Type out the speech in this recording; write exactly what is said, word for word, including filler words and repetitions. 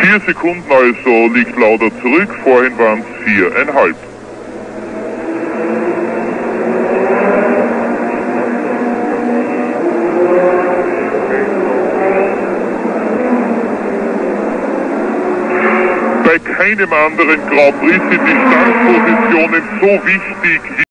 Vier Sekunden also liegt Lauda zurück, vorhin waren es viereinhalb. Bei keinem anderen Grand Prix sind die Startpositionen so wichtig wie